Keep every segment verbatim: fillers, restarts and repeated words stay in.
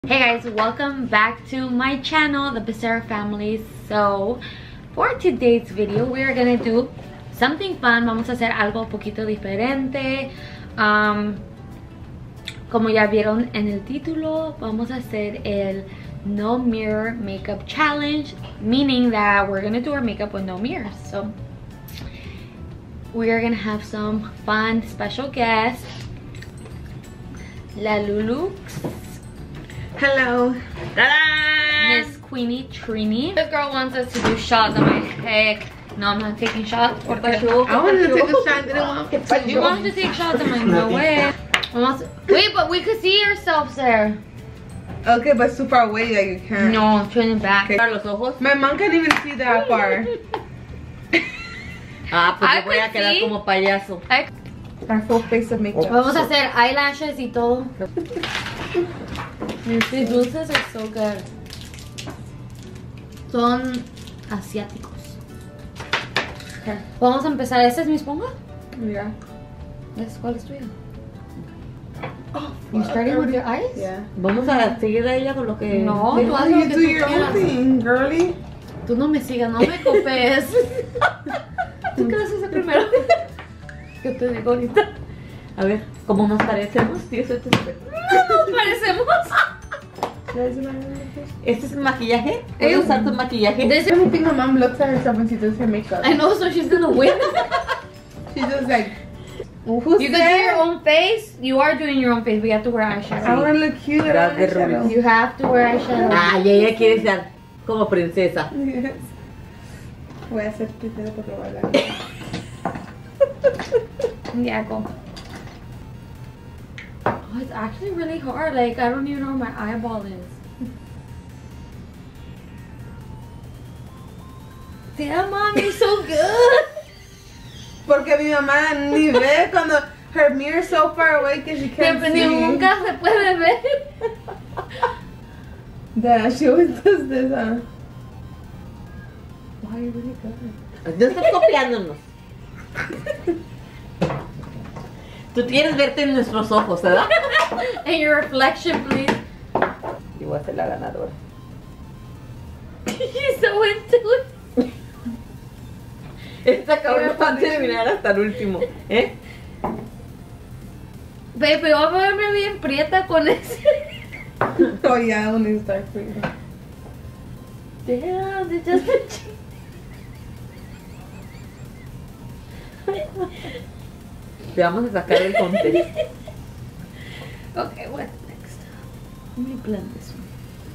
Hey guys, welcome back to my channel, the Becerra family. So for today's video we are gonna do something fun. Vamos a hacer algo un poquito diferente. um, como ya vieron en el título, vamos a hacer el no mirror makeup challenge, meaning that we're gonna do our makeup with no mirrors. So we are gonna have some fun special guests. La Lulux. Hello. Miss Queenie Trini. This girl wants us to do shots. I'm like, heck, no, I'm not taking shots. Por I wanted to take a shot. I didn't want to. You wanted to take shots? I'm like, no way. Vamos- Wait, but we could see ourselves there. Okay, but super away like you can't. No, turn it back. Okay. Los ojos. My mom can't even see that far. Ah, pues I yo voy a could quedar see. como payaso. Ay, Our full face of makeup. Vamos a hacer eyelashes y todo. These dulces are so good. Son asiáticos. Okay. Vamos a empezar. ¿Esta es mi esponja? Yeah. ¿Es- ¿Cuál es tuya? Oh, You starting with your eyes? Yeah. Vamos a seguir a ella con lo que... No, Why tú haz don't lo you que do tú your quieras. own thing, girly? Tú no me sigas, no me copies. ¿Tú qué haces primero? ¿Qué te digo ahorita? A ver, ¿cómo nos parecemos? Sí, eso es... Nos parecemos. ¿Este es el maquillaje? Eh, ¿Puedo usar tu maquillaje? This I don't think my mom looks at herself when she does her makeup. I know, so she's gonna win. She's just like, who's You can do your own face. You are doing your own face, but you have to wear I eyeshadow. want to look cute. I That's want the eyeshadow. You have to wear eyeshadow. Ah, y ella quiere ser como princesa. Yes. Voy a hacer primero porque voy a hablar. Yeah, go. Oh, it's actually really hard. Like, I don't even know where my eyeball is. Damn, mom, you're so good. Porque mi mamá ni ve cuando her mirror is so far away que she can't Siempre see. nunca se puede ver. Yeah, she always does this, huh? Wow, you're really good. No estás copiándonos. Tú quieres verte en nuestros ojos, ¿verdad? And your reflection, please. Yo voy a ser la ganadora. You're so into it. Esta cabrón va a terminar hasta el último. ¿Eh? Babe, pero voy a verme bien prieta con ese. Oh yeah, I want to start for you. Damn, they just... Te vamos a sacar del contexto. Okay, what's next? Let me blend this one.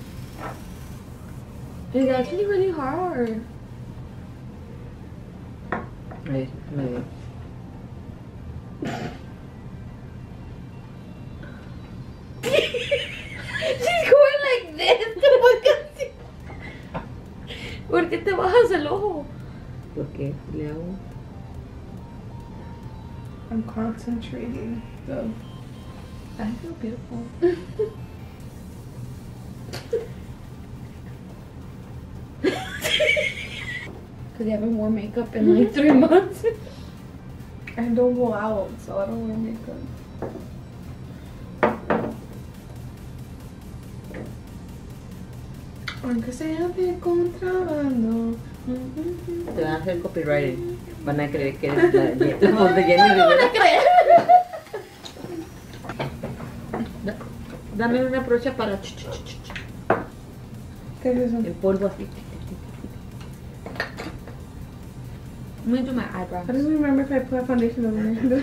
It's actually really hard. A ver, me veo. She's going like this. ¿Por qué te bajas el ojo? Porque le hago... I'm concentrating. So. I feel beautiful. Because you haven't worn makeup in like three months. I don't go out, so I don't wear makeup. Aunque sea de contrabando. Te van a hacer copyright. Van a creer que eres la, la voz de Jenny Rivera. Da- Dame una brocha para ch- ch- ch- ch- ¿Qué es eso? el polvo así. I'm gonna do my eyebrows. I don't remember if I put foundation over there.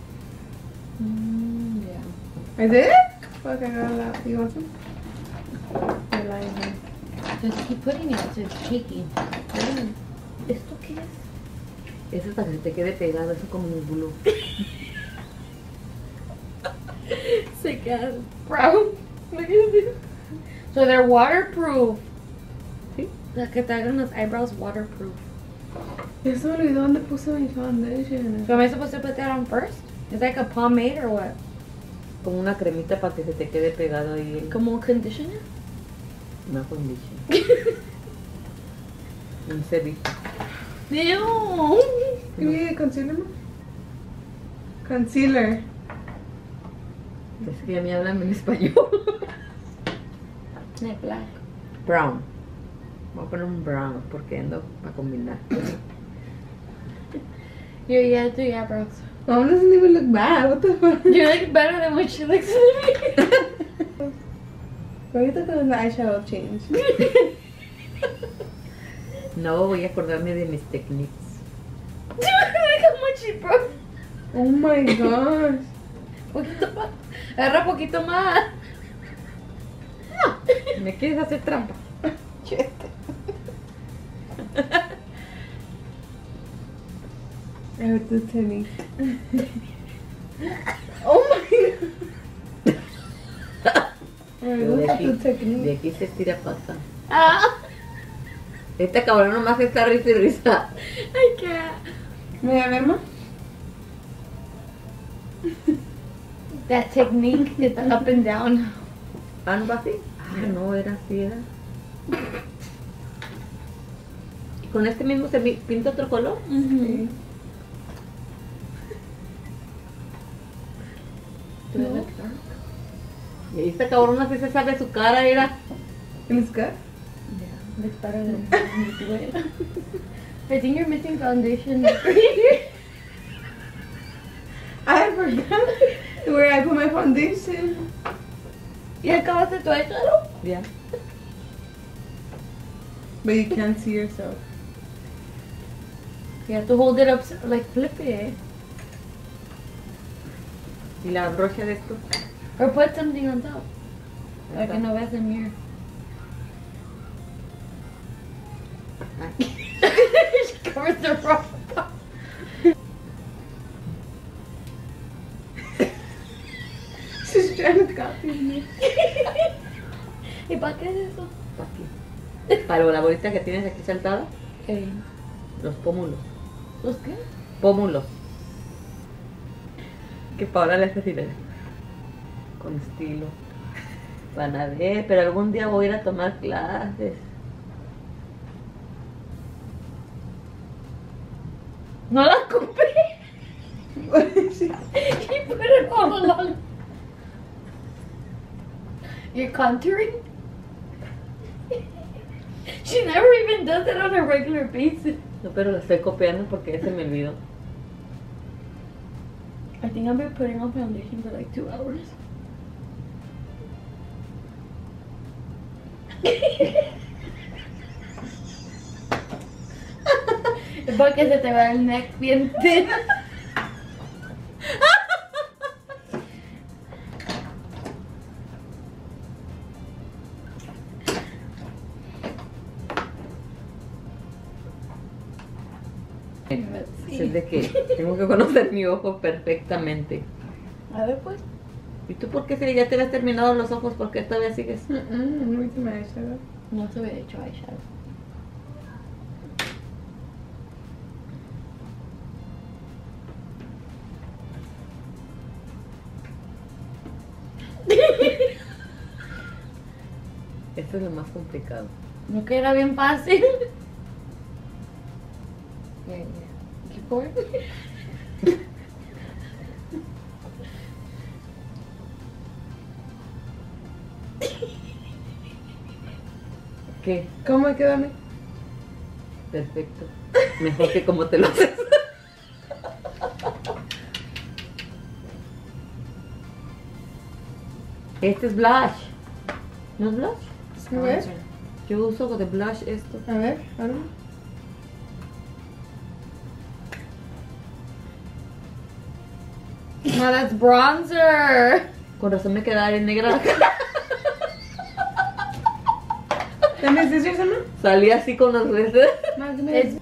Mm, yeah. I did? Fuck, I got a lot. You want some? You're lying here. Just keep putting it so it's shaky. Mm. ¿Esto qué es? Eso es para que se te quede pegado, eso como un glue. Sick ass brown. Look at this. So they're waterproof. ¿Sí? La que te hagan los eyebrows waterproof. Ya se me olvidó dónde puse mi foundation. So am I supposed to put that on first? It's like a pomade or what? Como una cremita para que se te quede pegado ahí el, Como conditioner? una condition. Un ceviche. Ew. Give me a concealer, ma? Concealer. Es que ya me hablan en español. De black. Brown. Voy a poner un brown porque ando para combinar. Your yeah, do your eyebrows. Mom doesn't even look bad. What the fuck? You look better than what she looks to me. Ahorita con la eyeshadow change. No, voy a acordarme de mis techniques. Look how much she broke. Oh my gosh. Poquito más. Agarra poquito más. No, me quieres hacer trampa. I heard the technique. Oh my god. Alright, Pero de what's aquí, the de technique? aquí se estira pata. Ah, Esta cabrón nomás está risa y risa. I can't. ¿Me a ver, ma? That technique is up and down. Ah, ¿no va así? Ah, no, era así, era. ¿Y con este mismo se pi- pinta otro color? Sí. No. Y ahí esta cabrón así se sabe su cara, era. It's good? Yeah, looks better than you do it. I think you're missing foundation. I forgot where I put my foundation. ¿Y acabaste tu eyeshadow? Ya. But you can't see yourself. You have to hold it up, like flip it. Y la brocha de esto. Or put something on top. Ahí Para que está. no veas el mirror. Aquí. She covers the wrong part. She's trying to copy me. ¿Y para qué es eso? Aquí. Para la bolita que tienes aquí saltada, Okay. los pómulos. ¿Los qué? Pómulos. Que Paola le hace así, ¿ves? Con estilo. Van a ver, pero algún día voy a ir a tomar clases. No la compré. What is she? You put it all along. You're contouring? She never even does it on a regular basis. No, pero la estoy copiando porque ya se me olvidó. I think I've been putting on foundation for like two hours. Es porque se te va el neck bien thin. Es de que tengo que conocer mi ojo perfectamente. A ver pues. ¿Y tú por qué si ya te habías terminado los ojos? ¿Por qué todavía sigues? Mm-mm, let me see my eyeshadow. No se ve hecho eyeshadow. Esto es lo más complicado. No que era bien fácil. Yeah, yeah. Keep going. ¿Qué? ¿Cómo me queda a mí? Perfecto. Mejor que como te lo haces. Este es blush. ¿No es blush? A ver, Yo uso de blush esto. a ver, ahora. No, that's bronzer. Con razón me queda bien negra. Dame scissors, Emma. Salí así con los restos. Ma, dame It's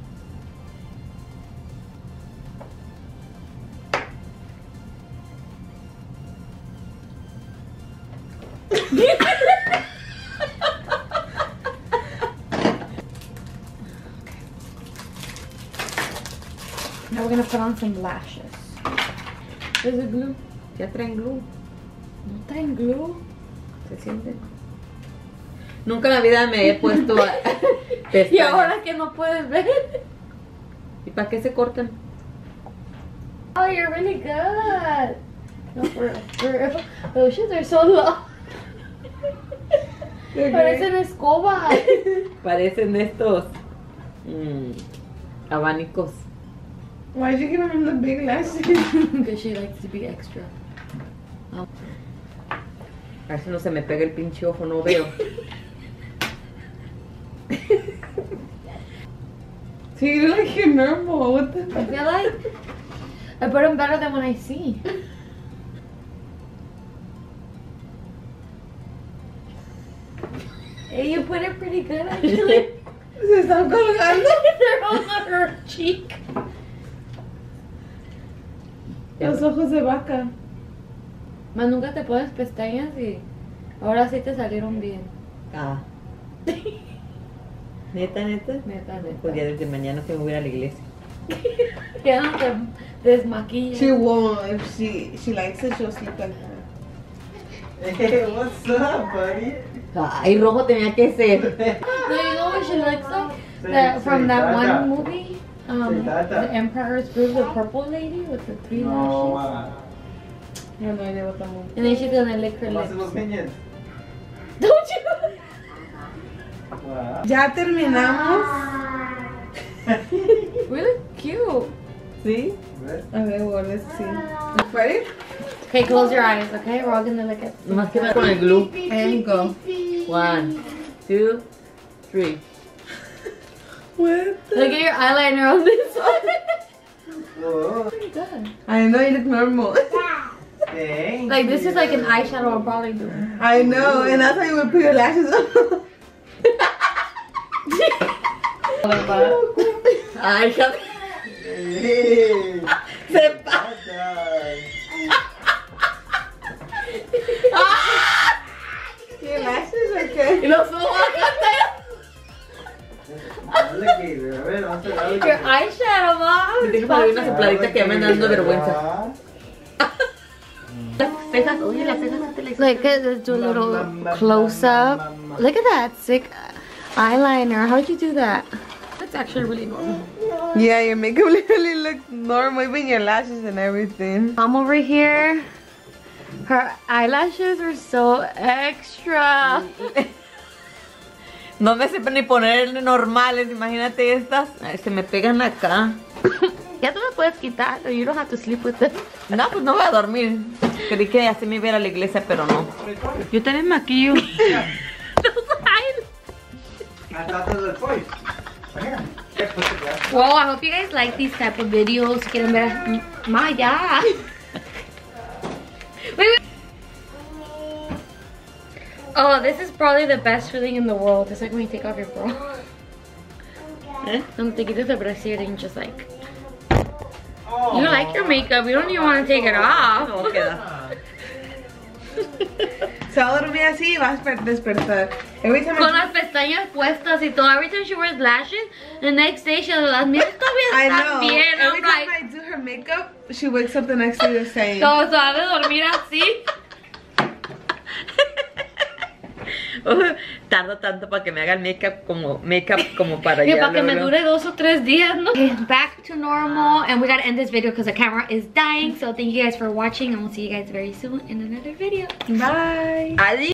Now we're gonna put on some lashes. There's a glue. Ya traen glue. ¿No traen glue? ¿Se siente? Nunca en la vida me he puesto a- Y pestañas. ahora que no puedes ver. ¿Y para qué se cortan? Oh, you're really good. No, for real, for real. Those shoes are so long. Parecen escobas. Parecen estos mm, abanicos. Why'd you give him the big lashes? Because she likes to be extra. Oh. A ver si no se me pega el pinche ojo, no veo. So you look like you're normal. What the I fuck? feel like I put them better than when I see. Hey, you put it pretty good actually. Se están colgando. They're on her cheek. Los ojos de vaca. Más nunca te pones pestañas y ahora sí te salieron bien. Ah. Neta, neta. Neta, neta. Pues ya desde mañana tengo que ir a la iglesia. Ya no te desmaquillas. She won't. If she she likes it, she'll sleep like that. Hey, what's up, buddy? Ay, rojo tenía que ser. No, you know what she looks like? Say- That, from say that tata. one movie, um, Say tata. The Emperor's Groove, the purple lady with the three No, lashes. uh, I have no idea what that movie. And then she's gonna lick her más lips. los minions. Don't you? Wow. Ya terminamos. Really cute. ¿Sí? A ver, well, let's see. Ready? Okay, close your eyes, okay? We're all gonna look at. Nomás que me con el glue. And go. One, two, three. What? Look at your eyeliner on this one. Oh, Pretty good. I know you look normal. thank Like this is like an you. eyeshadow I'm probably doing. I know, and that's how you would put your lashes on. Ay, hija. Hey, Se pa. tata. Your lashes are good. Y los ojos acá. Alligator. A ver, vamos a ver alligator. Your eyeshadow, mom. Déjame ver una sopladita que ya me anda dando vergüenza. Alligator. Las cejas, oye, las cejas te las Like, let's do a little close up. Look at that sick eyeliner. How did you do that? That's actually really normal. Yeah, your makeup literally looks normal, even your lashes and everything. Mom over here, her eyelashes are so extra. No me sé ni poner normales, imagínate estas. Ay, se me pegan acá. Ya te las puedes quitar, or you don't have to sleep with them. No, pues no voy a dormir. Creí que así me iba a ir a la iglesia, pero no. Yo también me maquillo. Those eyes. I thought those were toys. Here. Here, put the glass. Well, I hope you guys like these type of videos. Si quieren ver, ma, ya. Wait, wait. Oh, this is probably the best feeling in the world. It's like when you take off your bra. ¿Eh? No te quitas el brasier and just like. Oh. You like your makeup. You don't even want to take it off. ¿Cómo queda? Se va a dormir así y va a desper- despertar. Every time Con I, las pestañas puestas y todo. Every time she wears lashes, the next day she las mías todavía I están know. bien. Every I'm time like, I do her makeup, she wakes up the next day the same. ¿cómo se va a dormir así? Uh, tardo tanto para que me haga el make-up como, make-up como para Que allá. para que me luego. dure dos o tres días, ¿no? Okay, back to normal, and we gotta end this video because the camera is dying. So thank you guys for watching, and we'll see you guys very soon in another video. Bye. Adiós.